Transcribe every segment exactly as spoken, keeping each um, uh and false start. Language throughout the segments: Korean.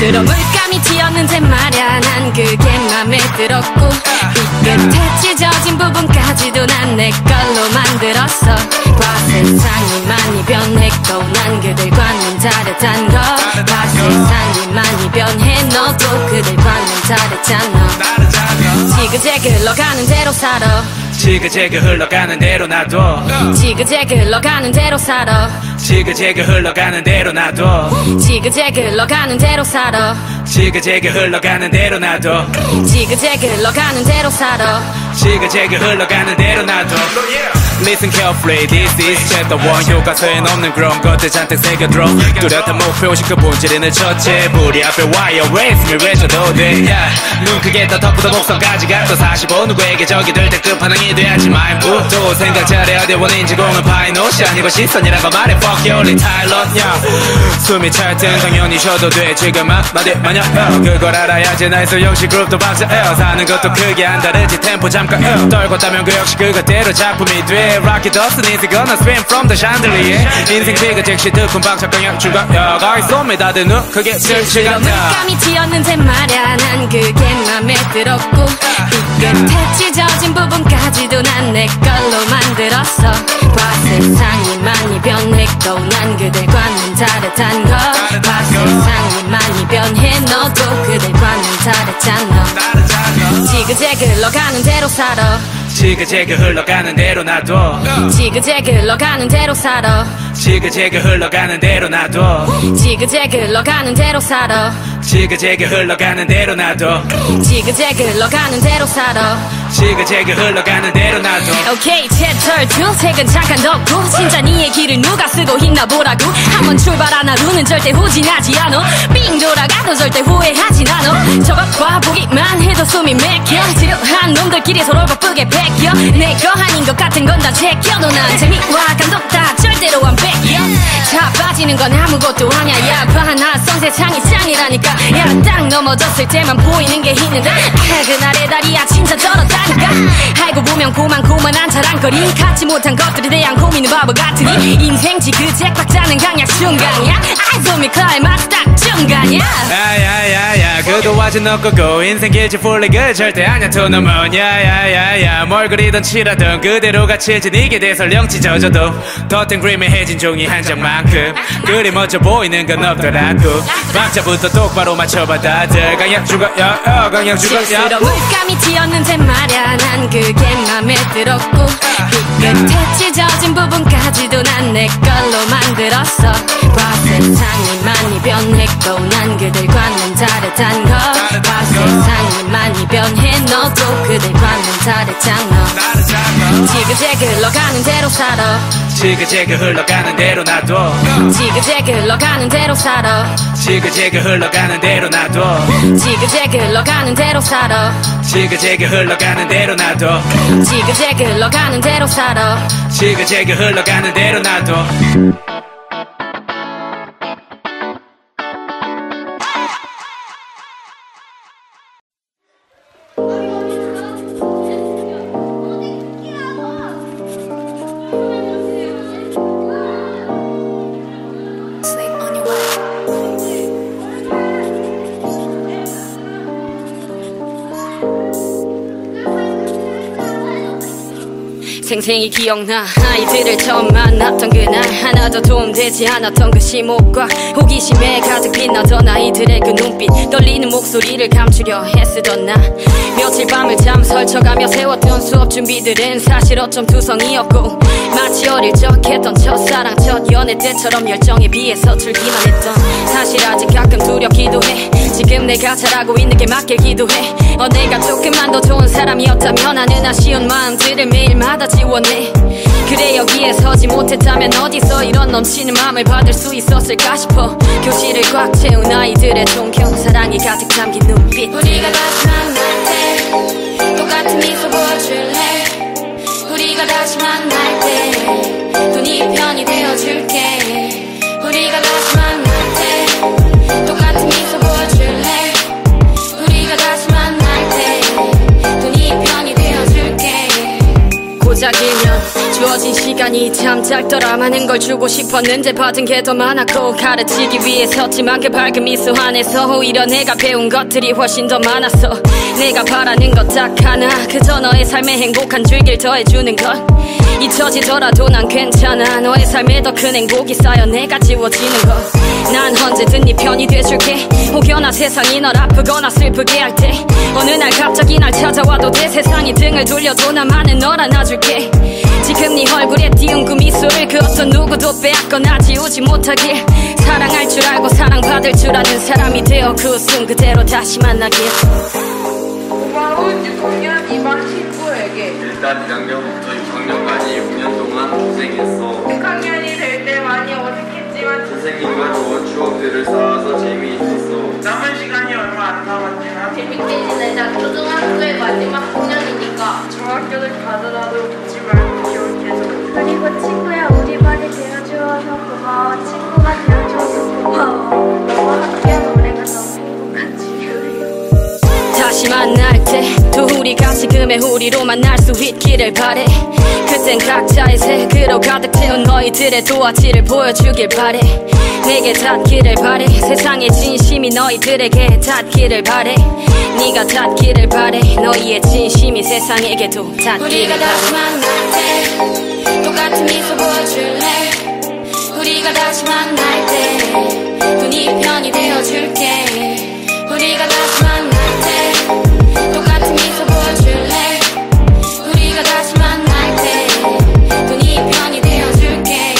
스스로 물감이 튀었는데 말야 난 그게 맘에 들었고 이 끝에 찢어진 부분까지도 난 내 걸로 만들었어. 봐 세상이 많이 변했고 난 그들과는 다르단 거. 봐 세상이 많이 변해 너도 그들과는 다르잖아. 지그재그 흘러가는 대로 살아. 지그재그 흘러가는 대로 놔둬. 지그재그 흘러가는 대로 살아. 지그재그 흘러가는 대로 놔둬. 지그재그 흘러가는 대로 살아. 지그재그 흘러가는 대로 놔둬. 지그재그 흘러가는 대로 살아. 지그재그 흘러가는 대로 놔둬. Listen carefully, this is chapter one. 교과서엔 없는 그런 것들 잔뜩 새겨들어. 뚜렷한 목표식 그 본질은 첫째. 불이 앞에 와요 race me 외쳐도 돼. yeah. 눈 크게 떠 덮고도 목선까지 갔어. 사십오 누구에게 적이 될 때 끝판왕이 돼야지 마인부. 또 생각 잘해 어디 원인지 공은 파이노시 아니고 시선이란 거 말해 fuck you only 타일럿. yeah. 숨이 찰 땐 당연히 쉬어도 돼. 지금 한마디 마냥 uh. 그걸 알아야지 나의 소형식 그룹도 박사예요. 사는 것도 크게 안 다르지 템포 잠깐 uh. 떨궜다면 그 역시 그것대로 작품이 돼. Rocky Dawson is gonna swim from the chandelier. 인생 지그 즉시 듣고 박착강약 주가야 가이 쏘매 다들 눈 크게 슬슬 같아. 물감이 튀었는데 말야 난 그게 맘에 들었고 이 끝에 찢어진 부분까지도 난 내 걸로 만들었어. 봐 세상이 많이 변했고 난 그들과는 다르단 거. 봐 세상이 많이 변해 너도 그들과는 다르잖아. 지그재그 흘러가는 대로 살아. 지그재그 흘러가는 대로 놔둬. 지그재그 흘러가는 대로 살아. 지그재그 흘러가는 대로 놔둬. 지그재그 흘러가는 대로 살아. 지그재그 흘러가는 대로 놔둬. 지그재그 흘러가는 대로 살아. 지그재그 흘러가는 대로 놔둬. 오케이 챕터 투 책은 잠깐 덮고 진짜 네 얘기를 누가 쓰고 있나 보라고. 한번 출발한 하루는 절대 후진하지 않아. 삥 돌아가도 절대 후회하진 않아. 저것 봐 보기만 해도 숨이 맥혀. 지루한 놈들끼리 서로 바쁘게 베껴. 내 거 아닌 것 같은 건 다 제껴도 난 재미와 감동 다 절대로 안 뺏겨. 자 빠지는 건 아무것도 아냐. 야 반하성 세상이 짱이라니까. 야 딱 넘어졌을 때만 보이는 게 있는데 아, 그날의 다리야 진짜 떨었다니까. 알고 보면 고만고만한 자랑거리. 갖지 못한 것들에 대한 고민은 바보 같으니 인생 지그재그 박자는 강약 중간이야. 알소미 클라이막스 딱 중간이야. 야야야야 그도 아직 너 거고 인생 길지 풀리그 절대 아냐 또 넘어. 야야야야 뭘 그리던 칠하던 그대로 갇혀진 이게 돼 설령 찢어져도 덧된 그림에 해진 종이 한 장만큼 그리 멋져 보이는 건 없더라고. 박자부터 똑바로 맞춰봐 다들 강약 주가야 야, 강약 주가야. 스스로 물감이 튀었는데 말야 난 그게 맘에 들었고 이 끝에 찢어진 부분까지도 난 내 걸로 만들었어. 봐 세상이 많이 변했고 난 그들과는 다르단 거. 봐 세상이 많이 변해 너도 그들과는 다르잖아. 지그재그 흘러가는 대로 살아. 지그재그 흘러가는 대로 놔둬. 지그재그 흘러가는 대로 살아. 지그재그 흘러가는 대로 놔둬. 지그재그 흘러가는 대로 살아. 지그재그 흘러가는 대로 놔둬. 지그재그 흘러가는 대로 살아. 지그재그 흘러가는 대로 놔둬. 생생히 기억나 아이들을 처음 만났던 그날. 하나도 도움되지 않았던 그 심호흡과 호기심에 가득 빛나던 아이들의 그 눈빛. 떨리는 목소리를 감추려 애쓰던 나. 며칠 밤을 잠 설쳐가며 세웠던 수업 준비들은 사실 어쩜 투성이었고 마치 어릴 적 했던 첫사랑 첫 연애 때처럼 열정에 비해 서툴기만 했던 사실. 아직 가끔 두렵기도 해. 지금 내가 잘하고 있는 게 맞길기도 해. 어 내가 조금만 더 좋은 사람이었다면 하는 아쉬운 마음들을 매일마다 지워내. 그래 여기에 서지 못했다면 어디서 이런 넘치는 마음을 받을 수 있었을까 싶어. 교실을 꽉 채운 아이들의 존경 사랑이 가득 담긴 눈빛. 우리가 다시 만날 때 똑같은 미소 보여줄래. 우리가 다시 만날 때 또 네 편이 되어줄게. 우리가 다시 만날 때 똑같은 미소 보여줄래. 우리가 다시 만날 때 또 네 편이 되어줄게. 고작이면 주어진 시간이 참 짧더라. 많은 걸 주고 싶었는데 받은 게 더 많았고 가르치기 위해 섰지만 그 밝은 미소 안에서 오히려 내가 배운 것들이 훨씬 더 많았어. 내가 바라는 것 딱 하나, 그저 너의 삶에 행복한 줄길 더해주는 것. 잊혀지더라도 난 괜찮아. 너의 삶에 더 큰 행복이 쌓여 내가 지워지는 것. 난 언제든 네 편이 돼줄게. 혹여나 세상이 널 아프거나 슬프게 할 때 어느 날 갑자기 날 찾아와도 돼. 세상이 등을 돌려도 나만은 널 안아줄게. 지금 네 얼굴에 띄운 그 미소를 그 어떤 누구도 빼앗거나 지우지 못하길. 사랑할 줄 알고 사랑받을 줄 아는 사람이 되어 그 웃음 그대로 다시 만나길. 고마운 육 학년 이 반 친구에게 일단 일 학년부터 육 학년까지 육 년 동안 고생했어. 육 학년이 될 때 많이 어색했지만 선생님과 좋은 추억들을 쌓아서 재미있었어. 남은 시간이 얼마 안 남았지만 재밌게 지내자. 초등학교의 마지막 학년이니까 중학교를 가더라도 잊지 말고 기억해줘. 그리고 친구야, 우리 반이 되어주어서 고마워. 친구가 되어줘서 고마워. 너와 함께한 노래가 너무 행복한 지금이에요. 다시 만날 때 또 우리 가지금의 우리로 만날 수 있기를 바래. 그땐 각자의 색으로 가득 채운 너희들의 도화지를 보여주길 바래. 내게 닿기를 바래. 세상의 진심이 너희들에게 닿기를 바래. 네가 닿기를 바래. 너희의 진심이 세상에게도 닿기를 우리가 바래. 다시 만날 때 똑같은 미소 보여줄래. 우리가 다시 만날 때 또 네 편이 되어줄게. 우리가 다시 만날 때 똑같은 미소 보여줄래. 우리가 다시 만날 때 또 네 편이 되어줄게.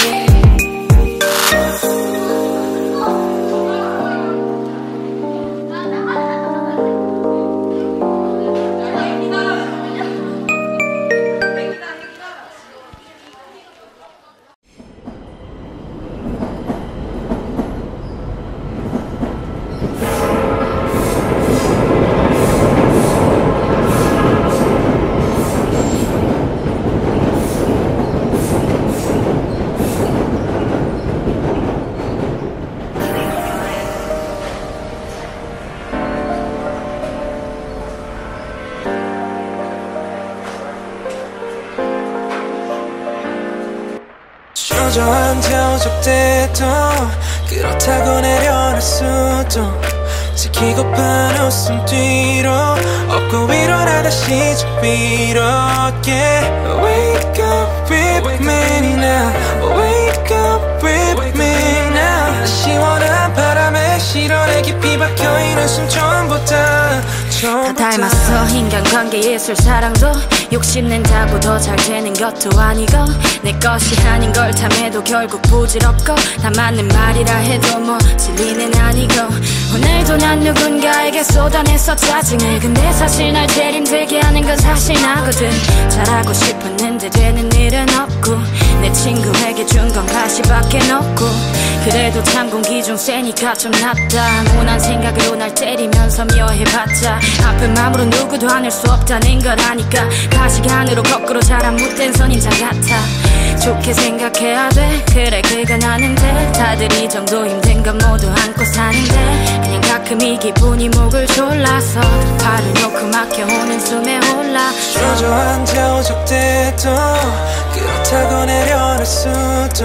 주저앉아 오적대도 그렇다고 내려놓을 수도 지키고픈 웃음 뒤로 업고 일어나 다시 준비로 yeah. Wake up with me now. Wake up with me now. 시원한 바람에 실온에 깊이 박혀있는 숨 처음보다 다 닮았어. 인간관계 예술 사랑도 욕심낸다고 더 잘 되는 것도 아니고 내 것이 아닌 걸 탐해도 결국 부질없고 다 맞는 말이라 해도 뭐 진리는 아니고 오늘도 난 누군가에게 쏟아내서 짜증을. 근데 사실 날 제일 힘들게 하는 건 사실 나거든. 잘하고 싶었는데 되는 일은 없고 내 친구에게 준 건 가시밖에 없고 그래도 참 공기 좀 세니까 좀 낫다. 모난 생각으로 날 때리면서 미워해봤자 아픈 마음으로 누구도 안을 수 없다는 걸 아니까 가시가 안으로 거꾸로 자란 못된 선인장 같아. 좋게 생각해야 돼. 그래 그건 아는데 다들 이 정도 힘든 건 모두 안고 사는데 그냥 가끔 이 기분이 목을 졸라서 팔을 놓고 막혀오는 숨에 올라. 주저앉아 오적대도 그렇다고 내려놓을 수도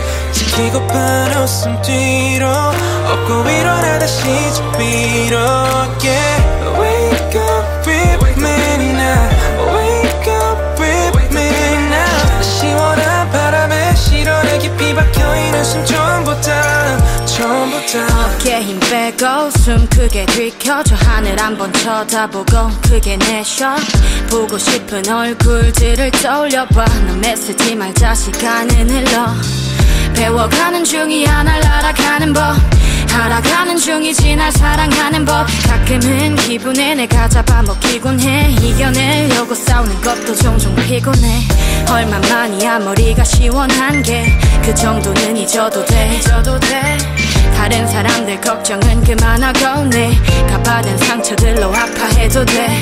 지키고픈 웃음 뒤로 업고 일어나 다시 준비로 yeah. Wake up with me now. Wake up with me now. 시원한 바람에 실온에 깊이 박혀있는 숨 처음보다 처음보다 어깨에 힘 빼고 숨 크게 들이켜줘. 하늘 한번 쳐다보고 크게 내쉬어. 보고 싶은 얼굴들을 떠올려봐. 너 메시지 말자 시간은 흘러. 배워가는 중이야 날 알아가는 법. 알아가는 중이지 날 사랑하는 법. 가끔은 기분에 내가 잡아먹히곤 해. 이겨내려고 싸우는 것도 종종 피곤해. 얼마만이야 머리가 시원한 게 그 정도는 잊어도 돼. 잊어도 돼. 다른 사람들 걱정은 그만하고 내가 받은 상처들로 아파해도 돼.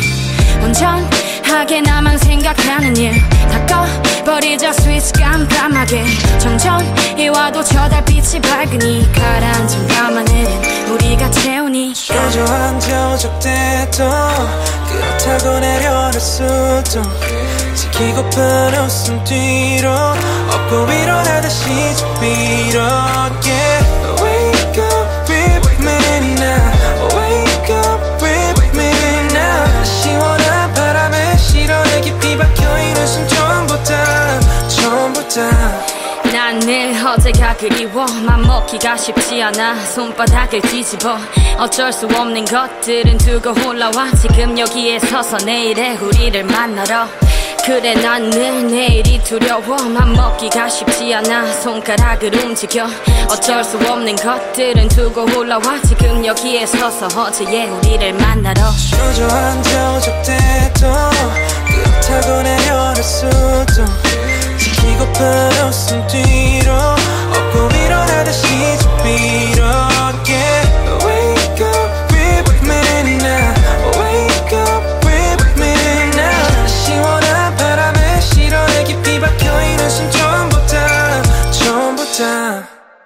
온전하게 나만 생각하는 일 다 꺼버리자 스위치 깜깜하게. 정전이 와도 저 달빛이 밝으니 가라앉은 밤하늘은 우리가 채우니. 주저앉아 오적대도 그렇다고 내려놓을 내려놨어도 지키고픈 웃음 뒤로 업고 일어나 다시 주위로 yeah. Wake up with me now Wake up with me now 시원한 바람에 실어내 깊이 박혀있는 숨 전부 다 전부 다 난 늘 어제가 그리워 맘먹기가 쉽지 않아 손바닥을 뒤집어 어쩔 수 없는 것들은 두고 올라와 지금 여기에 서서 내일의 우리를 만나러 그래 난 늘 내일이 두려워 맘먹기가 쉽지 않아 손가락을 움직여 어쩔 수 없는 것들은 두고 올라와 지금 여기에 서서 어제의 우리를 만나러 초조한 저녁때도 그렇다고 내려놨어도 지키고픈 웃음 뒤로 업고 일어나 다시 주위로 yeah. Wake up with me now Wake up with me now 시원한 바람에 실어내 깊이 박혀있는 숨 전부 다 전부 다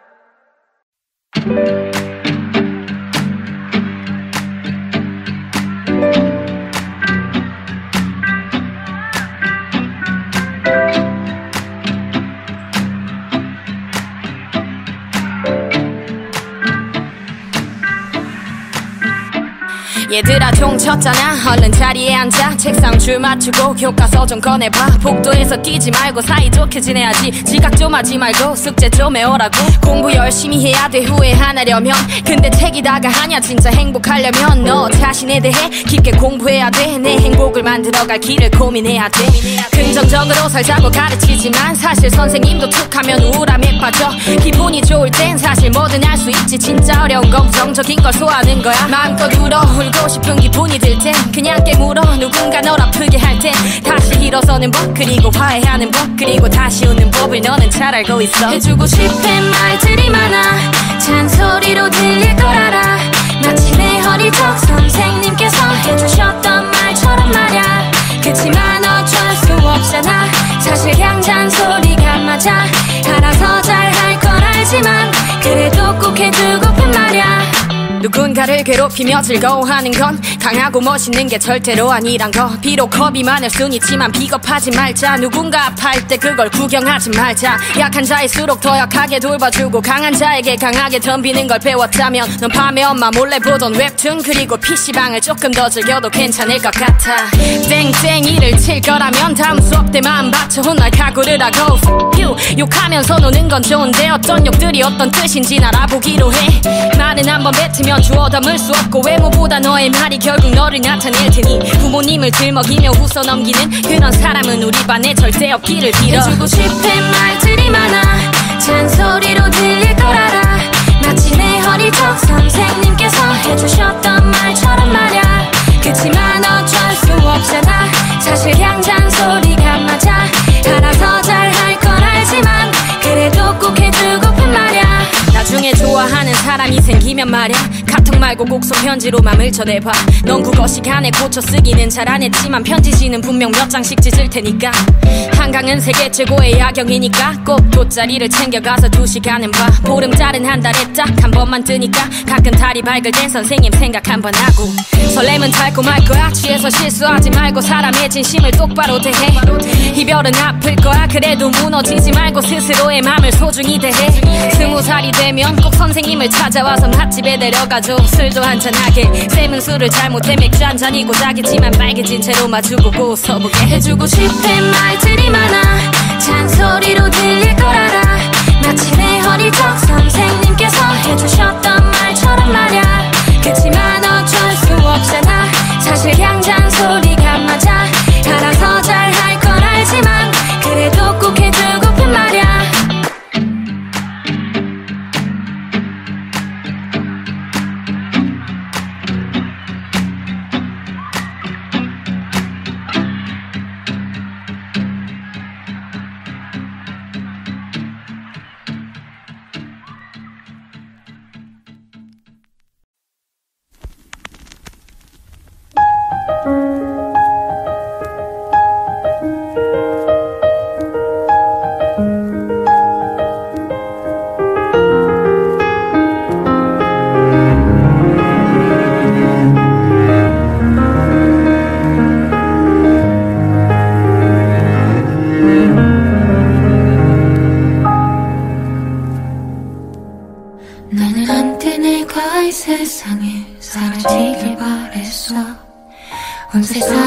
얘들아 종 쳤잖아 얼른 자리에 앉아 책상 줄 맞추고 교과서 좀 꺼내봐 복도에서 뛰지 말고 사이좋게 지내야지 지각 좀 하지 말고 숙제 좀 해오라고 공부 열심히 해야 돼 후회하려면 근데 책이다가 하냐 진짜 행복하려면 너 자신에 대해 깊게 공부해야 돼 내 행복을 만들어갈 길을 고민해야 돼 긍정적으로 살자고 가르치지만 사실 선생님도 툭하면 우울함에 빠져 기분이 좋을 땐 사실 뭐든 할 수 있지 진짜 어려운 건 부정적인 걸 소화하는 거야 마음껏 울어 울고 싶은 기분이 들 땐 그냥 깨물어 누군가 널 아프게 할 땐 다시 일어서는 법 그리고 화해하는 법 그리고 다시 웃는 법을 너는 잘 알고 있어 해주고 싶은 말들이 많아 잔소리로 들릴 걸 알아 마치 내 어리적 선생님께서 해주셨던 말처럼 말야 그치만 어쩔 수 없잖아 사실 그냥 잔소리가 맞아 알아서 잘할 걸 알지만 그래도 꼭 해두고픈 말야 누군가를 괴롭히며 즐거워하는 건 강하고 멋있는 게 절대로 아니란 거 비록 겁이 많을 순 있지만 비겁하지 말자 누군가 아파할 때 그걸 구경하지 말자 약한 자일수록 더 약하게 돌봐주고 강한 자에게 강하게 덤비는 걸 배웠다면 넌 밤에 엄마 몰래 보던 웹툰 그리고 피시방을 조금 더 즐겨도 괜찮을 것 같아 땡땡이를 칠 거라면 다음 수업 때 마음 받쳐 혼날 각오를 하고 F you 욕하면서 노는 건 좋은데 어떤 욕들이 어떤 뜻인지 알아보기로 해 말은 한번 뱉으면 주워 담을 수 없고 외모보다 너의 말이 결국 너를 나타낼 테니 부모님을 들먹이며 웃어 넘기는 그런 사람은 우리 반에 절대 없기를 빌어 해주고 싶은 말들이 많아 잔소리로 들릴 걸 알아 마치 내 어리적 선생님께서 해주셨던 말처럼 말야 그치만 어쩔 수 없잖아 사실 그냥 잔소리가 맞아 알아서 잘할 걸 알지만 그래도 꼭 해두고픈 말야 나중에 좋아하는 사람이 생기면 말야 카톡 말고 곡성 편지로 맘을 전해봐 넌 국어 시간에 고쳐 쓰기는 잘 안 했지만 편지지는 분명 몇 장씩 찢을 테니까 한강은 세계 최고의 야경이니까 꼭 돗자리를 챙겨가서 두 시간은 봐 보름달은 한 달에 딱 한 번만 뜨니까 가끔 달이 밝을 땐 선생님 생각 한 번 하고 설렘은 달콤할 거야 취해서 실수하지 말고 사람의 진심을 똑바로 대해 이별은 아플 거야 그래도 무너지지 말고 스스로의 맘을 소중히 대해 스무 살이 되면 꼭 선생님을 찾아와서 맛집에 데려가줘 술도 한잔하게 쌤은 술을 잘못해 맥주 한 잔이고 자기지만 빨개진 채로 마주보고 웃어보게 해주고 싶은 말들이 많아 잔소리로 들릴 걸 알아 마치 내 어리적 선생님께서 해주셨던 말처럼 말야 그치만 어쩔 수 없잖아 사실 그냥 잔소리가 맞아 알아서 잘할 걸 알지만 그래도 꼭 해두고픈 말야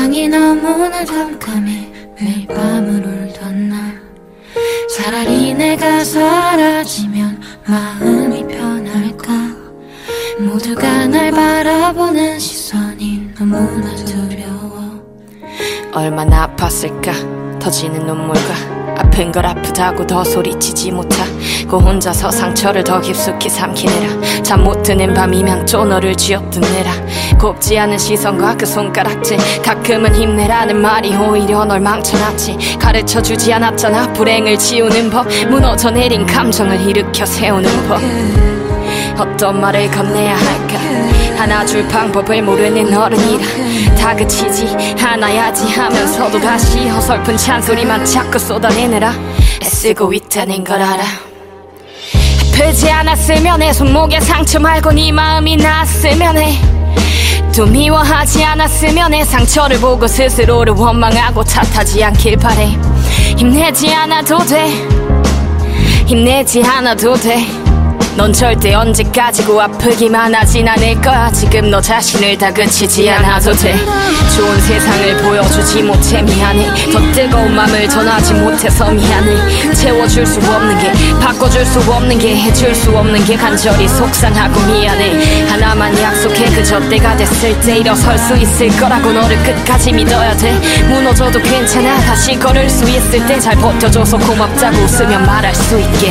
세상이 너무나 깜깜해 매일 밤을 울던 날 차라리 내가 사라지면 마음이 편할까 모두가 날 바라보는 시선이 너무나 두려워 얼마나 아팠을까 터지는 눈물과 아픈 걸 아프다고 더 소리치지 못하고 혼자서 상처를 더 깊숙이 삼키느라 잠 못 드는 밤이면 쪼너를 쥐어뜯느라 곱지 않은 시선과 그 손가락질 가끔은 힘내라는 말이 오히려 널 망쳐놨지 가르쳐주지 않았잖아 불행을 지우는 법 무너져 내린 감정을 일으켜 세우는 법 어떤 말을 건네야 할까 안아줄 방법을 모르는 어른이라 다그치지 않아야지 하면서도 다시 어설픈 잔소리만 자꾸 쏟아내느라 애쓰고 있다는 걸 알아 아프지 않았으면 해 손목에 상처 말고 네 마음이 나았으면 해 또 미워하지 않았으면 해 상처를 보고 스스로를 원망하고 탓하지 않길 바래 힘내지 않아도 돼 힘내지 않아도 돼 넌 절대 언제까지고 아프기만 하진 않을 거야 지금 너 자신을 다그치지 않아도 돼 좋은 세상을 보여주지 못해 미안해 더 뜨거운 맘을 전하지 못해서 미안해 채워줄 수 없는 게 바꿔줄 수 없는 게 해줄 수 없는 게 간절히 속상하고 미안해 하나만 약속해 그저 때가 됐을 때 일어설 수 있을 거라고 너를 끝까지 믿어야 돼 무너져도 괜찮아 다시 걸을 수 있을 때 잘 버텨줘서 고맙다고 웃으며 말할 수 있게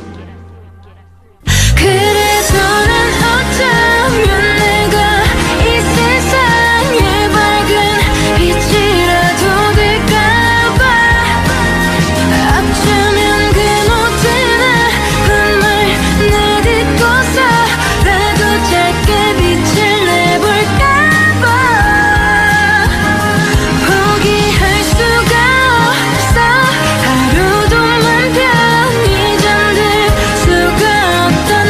그래서 난 어쩌면 내가 이 세상에 밝은 빛이라도 될까봐 어쩌면 그 모든 아픔을 내딛고서라도 짧게 빛을 내볼까봐 포기할 수가 없어 하루도 맘 편히 잠들 수가 없던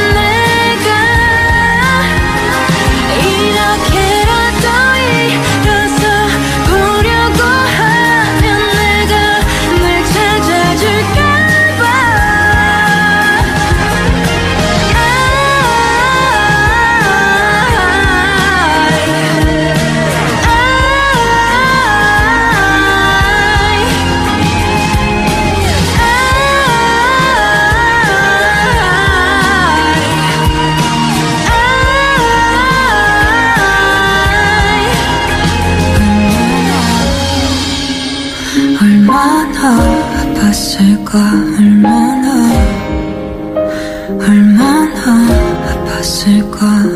얼마나 아팠을까 얼마나 얼마나 아팠을까